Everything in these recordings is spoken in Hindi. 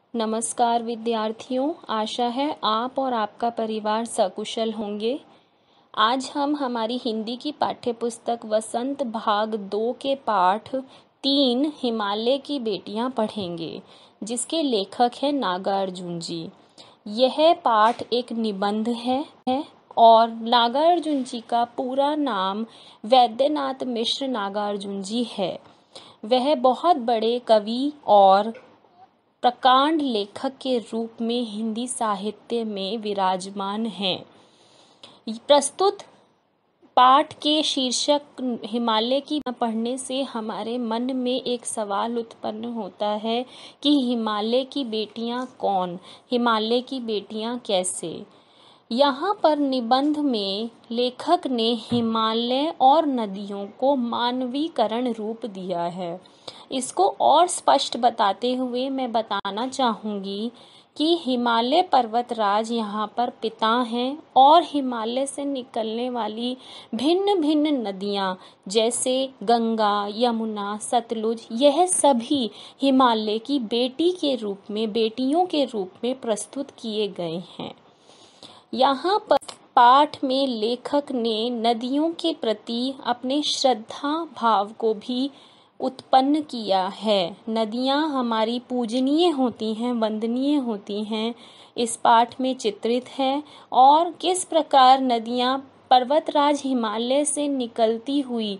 नमस्कार विद्यार्थियों, आशा है आप और आपका परिवार सकुशल होंगे। आज हम हमारी हिंदी की पाठ्यपुस्तक वसंत भाग 2 के पाठ 3 हिमालय की बेटियां पढ़ेंगे, जिसके लेखक हैं नागार्जुन जी। यह पाठ एक निबंध है और नागार्जुन जी का पूरा नाम वैद्यनाथ मिश्र नागार्जुन जी है। वह बहुत बड़े कवि और प्रकांड लेखक के रूप में हिंदी साहित्य में विराजमान हैं। प्रस्तुत पाठ के शीर्षक हिमालय की पढ़ने से हमारे मन में एक सवाल उत्पन्न होता है कि हिमालय की बेटियां कौन, हिमालय की बेटियां कैसे। यहाँ पर निबंध में लेखक ने हिमालय और नदियों को मानवीकरण रूप दिया है। इसको और स्पष्ट बताते हुए मैं बताना चाहूँगी कि हिमालय पर्वतराज यहाँ पर पिता हैं और हिमालय से निकलने वाली भिन्न भिन्न नदियाँ जैसे गंगा, यमुना, सतलुज, यह सभी हिमालय की बेटी के रूप में, बेटियों के रूप में प्रस्तुत किए गए हैं। यहाँ पर पाठ में लेखक ने नदियों के प्रति अपने श्रद्धा भाव को भी उत्पन्न किया है। नदियाँ हमारी पूजनीय होती हैं, वंदनीय होती हैं, इस पाठ में चित्रित है। और किस प्रकार नदियाँ पर्वतराज हिमालय से निकलती हुई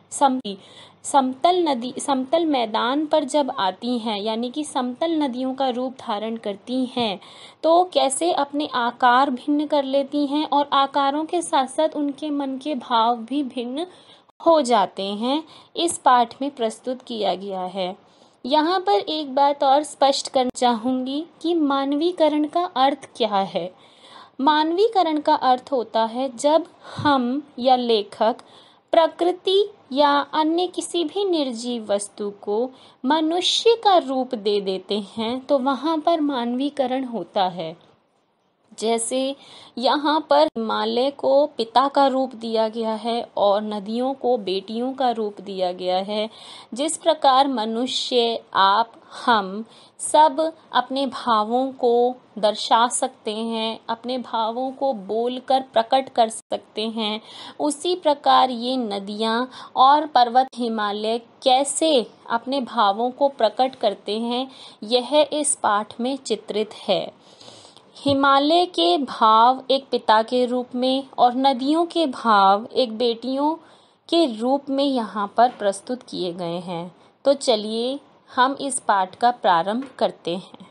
समतल मैदान पर जब आती हैं, यानी कि समतल नदियों का रूप धारण करती हैं, तो कैसे अपने आकार भिन्न कर लेती हैं और आकारों के साथ साथ उनके मन के भाव भी भिन्न हो जाते हैं, इस पाठ में प्रस्तुत किया गया है। यहाँ पर एक बात और स्पष्ट करना चाहूँगी कि मानवीकरण का अर्थ क्या है। मानवीकरण का अर्थ होता है जब हम या लेखक प्रकृति या अन्य किसी भी निर्जीव वस्तु को मनुष्य का रूप दे देते हैं, तो वहाँ पर मानवीकरण होता है। जैसे यहाँ पर हिमालय को पिता का रूप दिया गया है और नदियों को बेटियों का रूप दिया गया है। जिस प्रकार मनुष्य, आप, हम सब अपने भावों को दर्शा सकते हैं, अपने भावों को बोलकर प्रकट कर सकते हैं, उसी प्रकार ये नदियाँ और पर्वत हिमालय कैसे अपने भावों को प्रकट करते हैं, यह इस पाठ में चित्रित है। हिमालय के भाव एक पिता के रूप में और नदियों के भाव एक बेटियों के रूप में यहाँ पर प्रस्तुत किए गए हैं। तो चलिए हम इस पाठ का प्रारंभ करते हैं।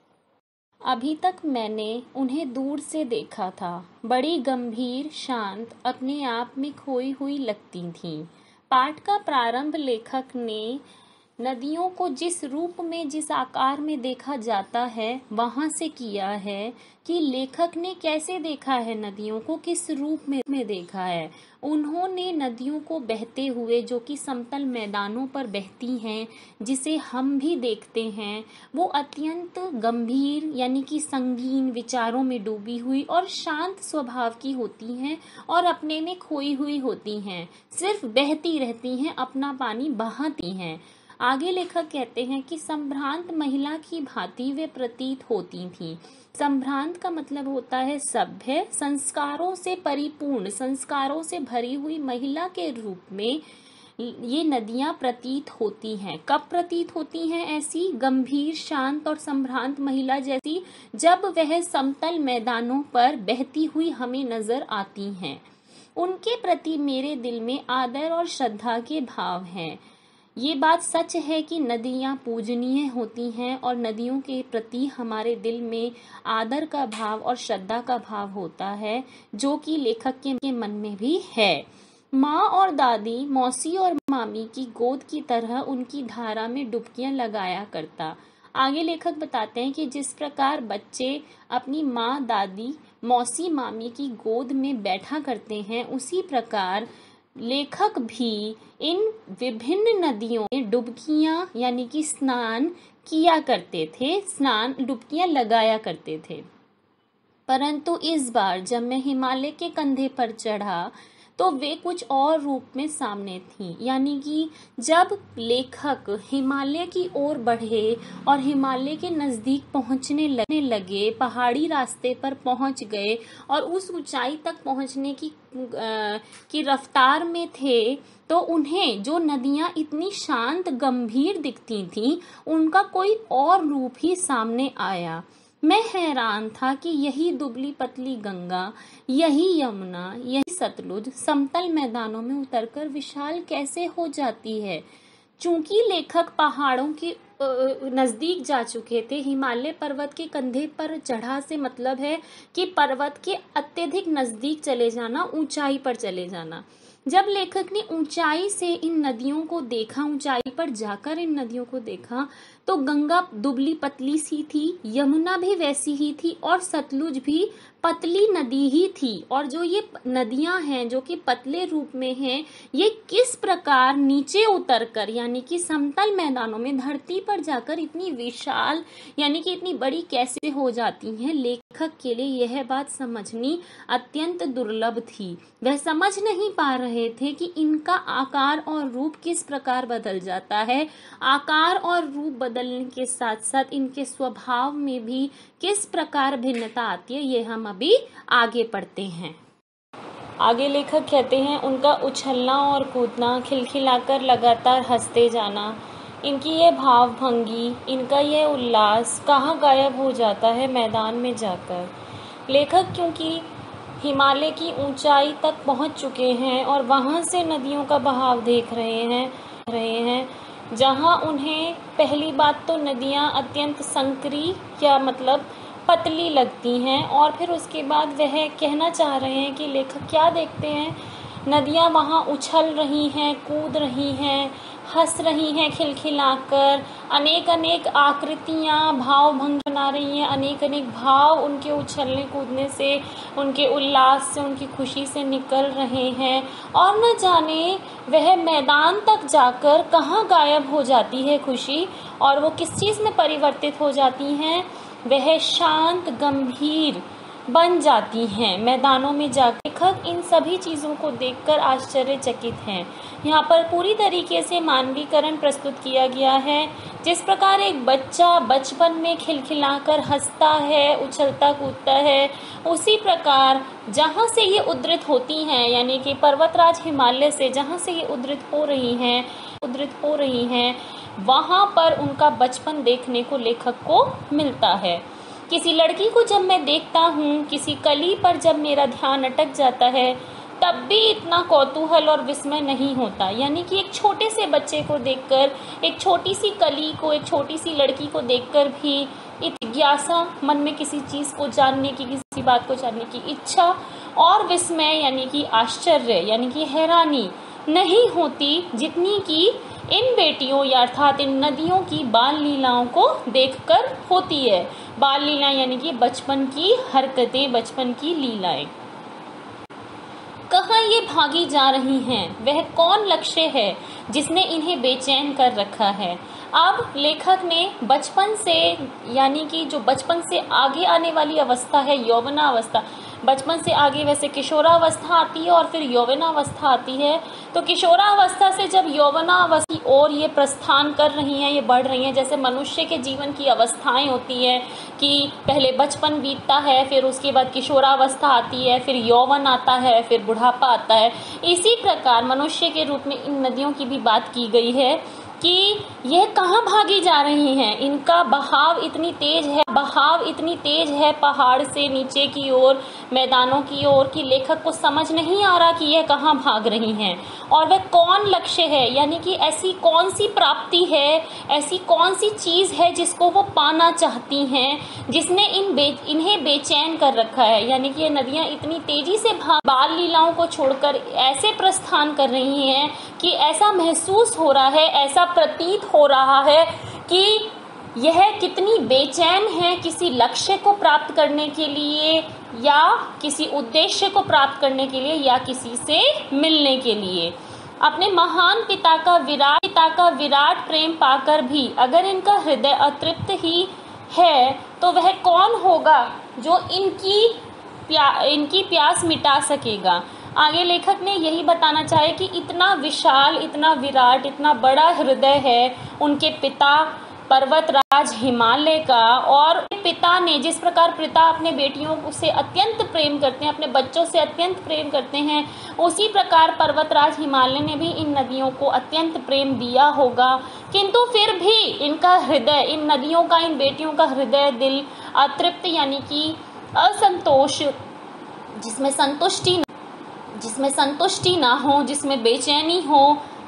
अभी तक मैंने उन्हें दूर से देखा था, बड़ी गंभीर, शांत, अपने आप में खोई हुई लगती थीं। पाठ का प्रारंभ लेखक ने नदियों को जिस रूप में, जिस आकार में देखा जाता है, वहाँ से किया है कि लेखक ने कैसे देखा है, नदियों को किस रूप में देखा है। उन्होंने नदियों को बहते हुए, जो कि समतल मैदानों पर बहती हैं, जिसे हम भी देखते हैं, वो अत्यंत गंभीर यानी कि संगीन विचारों में डूबी हुई और शांत स्वभाव की होती हैं और अपने में खोई हुई होती हैं, सिर्फ बहती रहती हैं, अपना पानी बहाती हैं। आगे लेखक कहते हैं कि संभ्रांत महिला की भांति वे प्रतीत होती थीं। संभ्रांत का मतलब होता है सभ्य, संस्कारों से परिपूर्ण, संस्कारों से भरी हुई महिला के रूप में ये नदियां प्रतीत होती हैं। कब प्रतीत होती हैं ऐसी गंभीर, शांत और संभ्रांत महिला जैसी? जब वह समतल मैदानों पर बहती हुई हमें नजर आती हैं। उनके प्रति मेरे दिल में आदर और श्रद्धा के भाव हैं। ये बात सच है कि नदियाँ पूजनीय होती हैं और नदियों के प्रति हमारे दिल में आदर का भाव और श्रद्धा का भाव होता है, जो कि लेखक के मन में भी है। माँ और दादी, मौसी और मामी की गोद की तरह उनकी धारा में डुबकियां लगाया करता। आगे लेखक बताते हैं कि जिस प्रकार बच्चे अपनी माँ, दादी, मौसी, मामी की गोद में बैठा करते हैं, उसी प्रकार लेखक भी इन विभिन्न नदियों में डुबकियां यानी कि स्नान किया करते थे, डुबकियां लगाया करते थे। परंतु इस बार जब मैं हिमालय के कंधे पर चढ़ा तो वे कुछ और रूप में सामने थीं। यानी कि जब लेखक हिमालय की ओर बढ़े और हिमालय के नज़दीक पहुंचने लगे, पहाड़ी रास्ते पर पहुंच गए और उस ऊंचाई तक पहुंचने की रफ्तार में थे, तो उन्हें जो नदियां इतनी शांत गंभीर दिखती थीं, उनका कोई और रूप ही सामने आया। मैं हैरान था कि यही दुबली पतली गंगा, यही यमुना, यही सतलुज समतल मैदानों में उतरकर विशाल कैसे हो जाती है। चूंकि लेखक पहाड़ों के नजदीक जा चुके थे, हिमालय पर्वत के कंधे पर चढ़ा से मतलब है कि पर्वत के अत्यधिक नजदीक चले जाना, ऊंचाई पर चले जाना। जब लेखक ने ऊंचाई से इन नदियों को देखा, ऊंचाई पर जाकर इन नदियों को देखा, तो गंगा दुबली पतली सी थी, यमुना भी वैसी ही थी और सतलुज भी पतली नदी ही थी। और जो ये नदियां हैं जो कि पतले रूप में हैं, ये किस प्रकार नीचे उतरकर यानी कि समतल मैदानों में धरती पर जाकर इतनी विशाल यानी कि इतनी बड़ी कैसे हो जाती हैं, लेखक के लिए यह बात समझनी अत्यंत दुर्लभ थी। वह समझ नहीं पा रहे थे कि इनका आकार और रूप किस प्रकार बदल जाता है। आकार और रूप बदलने के साथ साथ इनके स्वभाव में भी किस प्रकार भिन्नता आती है, ये हम अभी आगे पढ़ते हैं। आगे लेखक कहते हैं, उनका उछलना और कूदना, खिलखिलाकर लगातार हंसते जाना, इनकी यह भावभंगी, इनका यह उल्लास कहाँ गायब हो जाता है मैदान में जाकर। लेखक क्योंकि हिमालय की ऊंचाई तक पहुंच चुके हैं और वहां से नदियों का बहाव देख रहे हैं, जहां उन्हें पहली बात तो नदियां अत्यंत संकरी या मतलब पतली लगती हैं, और फिर उसके बाद वह कहना चाह रहे हैं कि लेखक क्या देखते हैं, नदियां वहां उछल रही हैं, कूद रही हैं, हंस रही हैं खिलखिलाकर, अनेक अनेक आकृतियां भावभंग बना रही हैं, अनेक अनेक भाव उनके उछलने कूदने से, उनके उल्लास से, उनकी खुशी से निकल रहे हैं। और न जाने वह मैदान तक जाकर कहाँ गायब हो जाती है खुशी, और वो किस चीज़ में परिवर्तित हो जाती हैं, वह शांत गंभीर बन जाती हैं मैदानों में जाकर। लेखक इन सभी चीज़ों को देखकर आश्चर्यचकित हैं। यहाँ पर पूरी तरीके से मानवीकरण प्रस्तुत किया गया है। जिस प्रकार एक बच्चा बचपन में खिलखिलाकर हंसता है, उछलता कूदता है, उसी प्रकार जहाँ से ये उद्धृत होती हैं, यानी कि पर्वतराज हिमालय से जहाँ से ये उद्धृत हो रही हैं, वहाँ पर उनका बचपन देखने को लेखक को मिलता है। किसी लड़की को जब मैं देखता हूँ, किसी कली पर जब मेरा ध्यान अटक जाता है, तब भी इतना कौतूहल और विस्मय नहीं होता। यानी कि एक छोटे से बच्चे को देखकर, एक छोटी सी कली को, एक छोटी सी लड़की को देखकर भी जिज्ञासा मन में किसी चीज़ को जानने की, किसी बात को जानने की इच्छा और विस्मय यानी कि आश्चर्य यानी कि हैरानी नहीं होती, जितनी कि इन बेटियों या अर्थात इन नदियों की बाल लीलाओं को देखकर होती है। बाल लीला यानी कि बचपन की हरकतें, बचपन की लीलाएं। कहाँ ये भागी जा रही हैं, वह कौन लक्ष्य है जिसने इन्हें बेचैन कर रखा है। अब लेखक ने बचपन से यानी कि जो बचपन से आगे आने वाली अवस्था है, यौवनावस्था, बचपन से आगे वैसे किशोरावस्था आती है और फिर यौवनावस्था आती है। तो किशोरावस्था से जब यौवनावस्था की ओर ये प्रस्थान कर रही हैं, ये बढ़ रही हैं, जैसे मनुष्य के जीवन की अवस्थाएं होती हैं कि पहले बचपन बीतता है, फिर उसके बाद किशोरावस्था आती है, फिर यौवन आता है, फिर बुढ़ापा आता है। इसी प्रकार मनुष्य के रूप में इन नदियों की भी बात की गई है कि यह कहाँ भागी जा रही हैं। इनका बहाव इतनी तेज है पहाड़ से नीचे की ओर, मैदानों की ओर, कि लेखक को समझ नहीं आ रहा कि यह कहाँ भाग रही हैं और वह कौन लक्ष्य है, यानी कि ऐसी कौन सी प्राप्ति है, ऐसी कौन सी चीज़ है जिसको वो पाना चाहती हैं, जिसने इन्हें बेचैन कर रखा है। यानी कि ये नदियाँ इतनी तेजी से बाल लीलाओं को छोड़कर ऐसे प्रस्थान कर रही हैं कि ऐसा महसूस हो रहा है, ऐसा प्रतीत हो रहा है कि यह कितनी बेचैन है किसी लक्ष्य को प्राप्त करने के लिए, या किसी उद्देश्य को प्राप्त करने के लिए, या किसी से मिलने के लिए। अपने महान पिता का विराट प्रेम पाकर भी अगर इनका हृदय अतृप्त ही है, तो वह कौन होगा जो इनकी प्यास मिटा सकेगा। आगे लेखक ने यही बताना चाहे कि इतना विशाल, इतना विराट, इतना बड़ा हृदय है उनके पिता पर्वतराज हिमालय का, और पिता ने जिस प्रकार पिता अपने बेटियों से अत्यंत प्रेम करते हैं, अपने बच्चों से अत्यंत प्रेम करते हैं, उसी प्रकार पर्वतराज हिमालय ने भी इन नदियों को अत्यंत प्रेम दिया होगा। किंतु फिर भी इनका हृदय, इन नदियों का, इन बेटियों का हृदय, दिल अतृप्त यानी कि असंतोष, जिसमें संतुष्टि ना हो, जिसमें बेचैनी हो,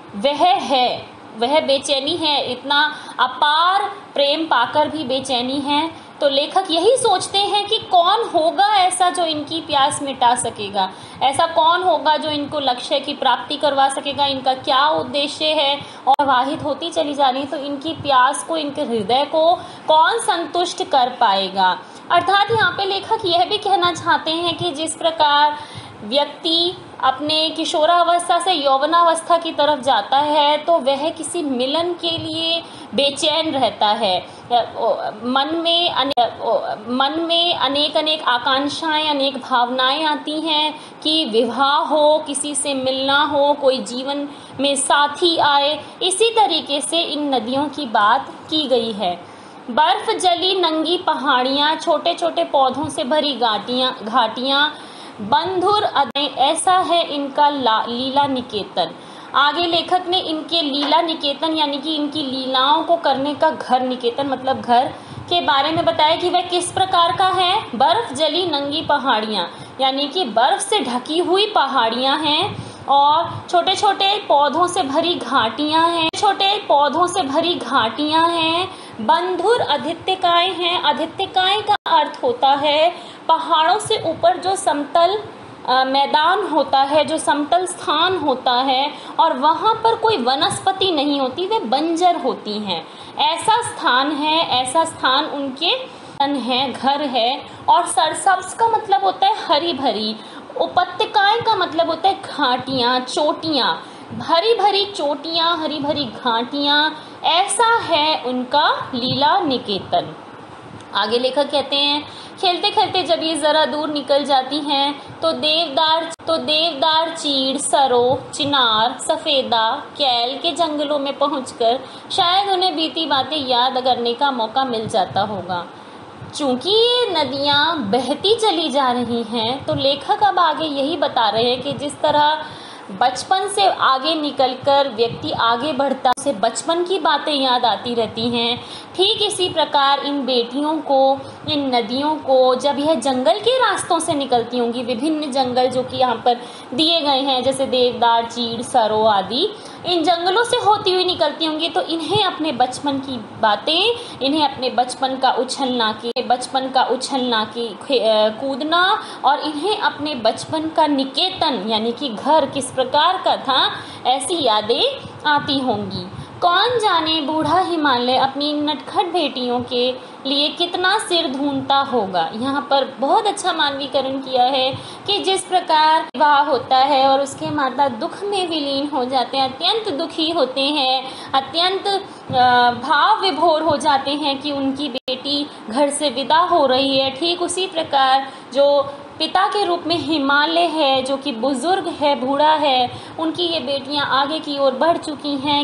वह बेचैनी है। इतना अपार प्रेम पाकर भी बेचैनी है। तो लेखक यही सोचते हैं कि कौन होगा ऐसा जो इनकी प्यास मिटा सकेगा, ऐसा कौन होगा जो इनको लक्ष्य की प्राप्ति करवा सकेगा, इनका क्या उद्देश्य है, और प्रवाहित होती चली जा रही, तो इनकी प्यास को, इनके हृदय को कौन संतुष्ट कर पाएगा। अर्थात यहाँ पे लेखक यह भी कहना चाहते हैं कि जिस प्रकार व्यक्ति अपने किशोरावस्था से यौवनावस्था की तरफ जाता है तो वह किसी मिलन के लिए बेचैन रहता है। मन में अनेक आकांक्षाएं, अनेक भावनाएं आती हैं कि विवाह हो, किसी से मिलना हो, कोई जीवन में साथी आए। इसी तरीके से इन नदियों की बात की गई है। बर्फ जली नंगी पहाड़ियाँ, छोटे छोटे पौधों से भरी घाटियाँ, बंधुर ऐसा है इनका लीला निकेतन। आगे लेखक ने इनके लीला निकेतन यानी कि इनकी लीलाओं को करने का घर, निकेतन मतलब घर, के बारे में बताया कि वह किस प्रकार का है। बर्फ जली नंगी पहाड़ियाँ यानी कि बर्फ से ढकी हुई पहाड़ियाँ हैं, और छोटे छोटे पौधों से भरी घाटियाँ हैं, बंधुर आदित्यकाएं हैं। आदित्यकाएं का अर्थ होता है पहाड़ों से ऊपर जो समतल मैदान होता है, जो समतल स्थान होता है, और वहाँ पर कोई वनस्पति नहीं होती, वे बंजर होती हैं। ऐसा स्थान उनके है, घर है। और सरसब्ज का मतलब होता है हरी भरी, उपत्यकाएं का मतलब होता है घाटियाँ, चोटियाँ, हरी भरी चोटियाँ, हरी भरी घाटियाँ, ऐसा है उनका लीला निकेतन। आगे लेखक कहते हैं, खेलते खेलते जब ये जरा दूर निकल जाती हैं तो देवदार, चीड़, सरो, चिनार, सफेदा, कैल के जंगलों में पहुंचकर शायद उन्हें बीती बातें याद करने का मौका मिल जाता होगा। चूंकि ये नदियाँ बहती चली जा रही हैं तो लेखक अब आगे यही बता रहे हैं कि जिस तरह बचपन से आगे निकलकर व्यक्ति आगे बढ़ता, उसे बचपन की बातें याद आती रहती हैं, ठीक इसी प्रकार इन बेटियों को, इन नदियों को जब यह जंगल के रास्तों से निकलती होंगी, विभिन्न जंगल जो कि यहाँ पर दिए गए हैं जैसे देवदार, चीड़, सरो आदि, इन जंगलों से होती हुई निकलती होंगी, तो इन्हें अपने बचपन की बातें, इन्हें अपने बचपन का उछलना की कूदना, और इन्हें अपने बचपन का निकेतन यानी कि घर किस प्रकार का था, ऐसी यादें आती होंगी। कौन जाने बूढ़ा हिमालय अपनी नटखट बेटियों के लिए कितना सिर धूनता होगा। यहाँ पर बहुत अच्छा मानवीकरण किया है कि जिस प्रकार विवाह होता है और उसके माता दुख में विलीन हो जाते हैं, अत्यंत दुखी होते हैं, अत्यंत भाव विभोर हो जाते हैं कि उनकी बेटी घर से विदा हो रही है, ठीक उसी प्रकार जो पिता के रूप में हिमालय है, जो कि बुजुर्ग है, बूढ़ा है, उनकी ये बेटियां आगे की ओर बढ़ चुकी हैं,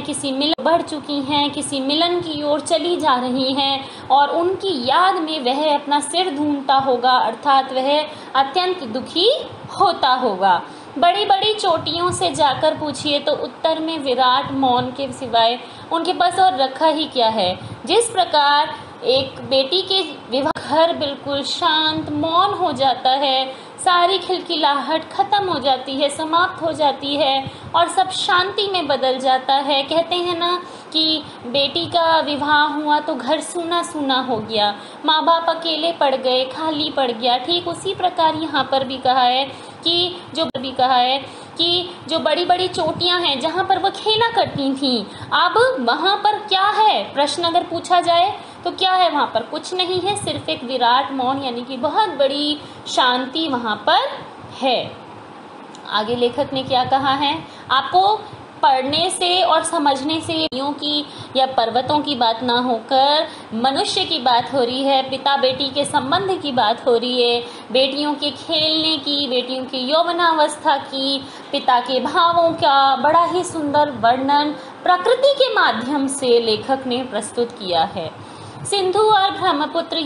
किसी मिलन की ओर चली जा रही हैं, और उनकी याद में वह अपना सिर धूनता होगा, अर्थात वह अत्यंत दुखी होता होगा। बड़ी बड़ी चोटियों से जाकर पूछिए तो उत्तर में विराट मौन के सिवाय उनके पास और रखा ही क्या है। जिस प्रकार एक बेटी के विवाह घर बिल्कुल शांत, मौन हो जाता है, सारी खिलखिलाहट खत्म हो जाती है, समाप्त हो जाती है, और सब शांति में बदल जाता है। कहते हैं ना कि बेटी का विवाह हुआ तो घर सूना सूना हो गया, माँ बाप अकेले पड़ गए, खाली पड़ गया। ठीक उसी प्रकार यहाँ पर भी कहा है कि जो बड़ी बड़ी चोटियाँ हैं जहाँ पर वो खेला करती थीं, अब वहाँ पर क्या है, प्रश्न अगर पूछा जाए तो क्या है, वहाँ पर कुछ नहीं है, सिर्फ एक विराट मौन यानी कि बहुत बड़ी शांति वहाँ पर है। आगे लेखक ने क्या कहा है, आपको पढ़ने से और समझने से नदियों की या पर्वतों की बात ना होकर मनुष्य की बात हो रही है, पिता बेटी के संबंध की बात हो रही है, बेटियों के खेलने की, बेटियों की यौवनावस्था की, पिता के भावों का बड़ा ही सुंदर वर्णन प्रकृति के माध्यम से लेखक ने प्रस्तुत किया है। सिंधु और ब्रह्मपुत्र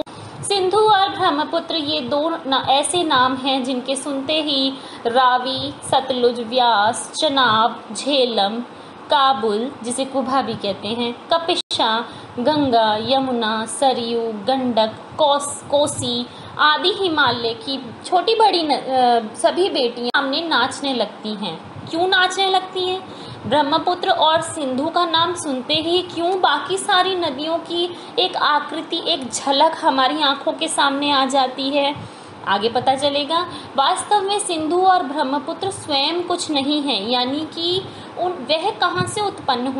ये दो ऐसे नाम हैं जिनके सुनते ही रावी, सतलुज, व्यास, चनाब, झेलम, काबुल जिसे कुभा भी कहते हैं, कपिशा, गंगा, यमुना, सरयू, गंडक, कोसी आदि हिमालय की छोटी बड़ी सभी बेटियां सामने नाचने लगती हैं। क्यों नाचने लगती हैं? ब्रह्मपुत्र और सिंधु का नाम सुनते ही क्यों बाकी सारी नदियों की एक आकृति, एक झलक हमारी आंखों के सामने आ जाती है, आगे पता चलेगा। वास्तव में सिंधु और ब्रह्मपुत्र स्वयं कुछ नहीं है, यानी कि वह कहाँ से उत्पन्न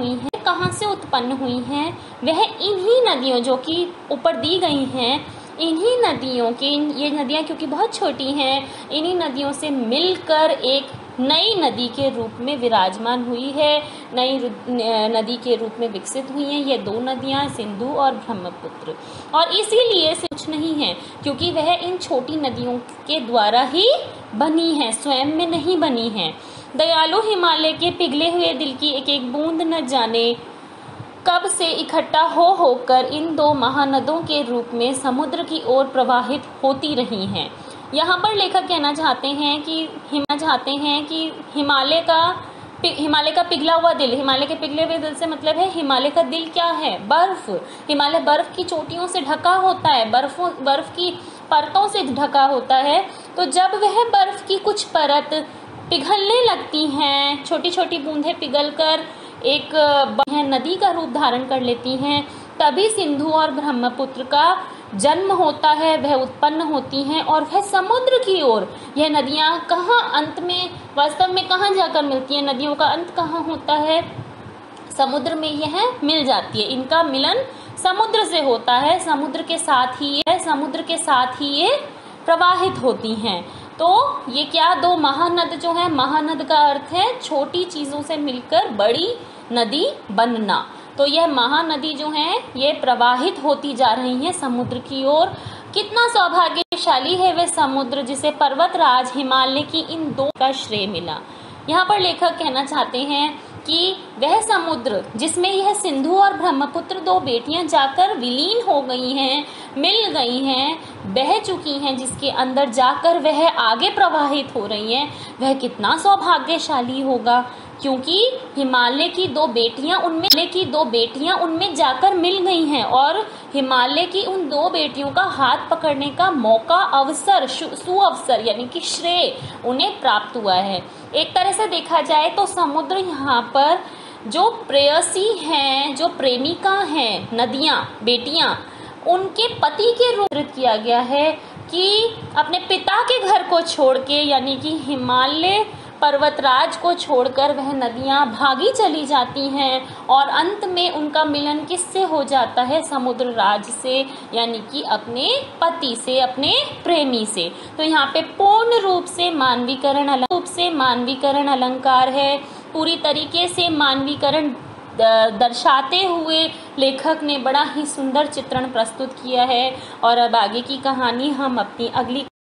हुई हैं, वह इन्हीं नदियों जो कि ऊपर दी गई हैं, इन्हीं नदियों की, ये नदियाँ क्योंकि बहुत छोटी हैं, इन्हीं नदियों से मिलकर एक नई नदी के रूप में विराजमान हुई है, नई नदी के रूप में विकसित हुई हैं ये दो नदियां, सिंधु और ब्रह्मपुत्र। और इसीलिए से कुछ नहीं है क्योंकि वह इन छोटी नदियों के द्वारा ही बनी है, स्वयं में नहीं बनी है। दयालु हिमालय के पिघले हुए दिल की एक एक बूंद न जाने कब से इकट्ठा होकर इन दो महानदों के रूप में समुद्र की ओर प्रवाहित होती रही हैं। यहाँ पर लेखक कहना चाहते हैं कि हिमालय का पिघला हुआ दिल, हिमालय के पिघले हुए दिल से मतलब है हिमालय का दिल क्या है? बर्फ। हिमालय बर्फ की चोटियों से ढका होता है, बर्फ की परतों से ढका होता है। तो जब वह बर्फ की कुछ परत पिघलने लगती हैं, छोटी छोटी बूंदें पिघलकर एक नदी का रूप धारण कर लेती हैं, तभी सिंधु और ब्रह्मपुत्र का जन्म होता है, वह उत्पन्न होती हैं और वह समुद्र की ओर, यह नदियां कहाँ अंत में वास्तव में कहाँ जाकर मिलती हैं? नदियों का अंत कहाँ होता है? समुद्र में यह मिल जाती है, इनका मिलन समुद्र से होता है, समुद्र के साथ ही ये प्रवाहित होती हैं। तो ये क्या दो महानद जो है, महानद का अर्थ है छोटी चीजों से मिलकर बड़ी नदी बनना। तो यह महानदी जो है ये प्रवाहित होती जा रही है समुद्र की ओर। कितना सौभाग्यशाली है वह समुद्र जिसे पर्वतराज हिमालय की इन दो का श्रेय मिला। यहाँ पर लेखक कहना चाहते हैं कि वह समुद्र जिसमें यह सिंधु और ब्रह्मपुत्र दो बेटियां जाकर विलीन हो गई हैं, मिल गई हैं, बह चुकी हैं, जिसके अंदर जाकर वह आगे प्रवाहित हो रही हैं, वह कितना सौभाग्यशाली होगा, क्योंकि हिमालय की दो बेटियां उनमें जाकर मिल गई हैं और हिमालय की उन दो बेटियों का हाथ पकड़ने का मौका, अवसर, सुअवसर यानी कि श्रेय उन्हें प्राप्त हुआ है। एक तरह से देखा जाए तो समुद्र यहाँ पर जो प्रेयसी हैं, जो प्रेमिका हैं, नदियाँ, बेटियाँ, उनके पति के रूप में किया गया है कि अपने पिता के घर को छोड़ के, यानी कि हिमालय पर्वतराज को छोड़कर वह नदियां भागी चली जाती हैं और अंत में उनका मिलन किससे हो जाता है? समुद्र राज से, यानी कि अपने पति से, अपने प्रेमी से। तो यहाँ पे पूर्ण रूप से मानवीकरण अलंकार है, पूरी तरीके से मानवीकरण दर्शाते हुए लेखक ने बड़ा ही सुंदर चित्रण प्रस्तुत किया है। और अब आगे की कहानी हम अपनी अगली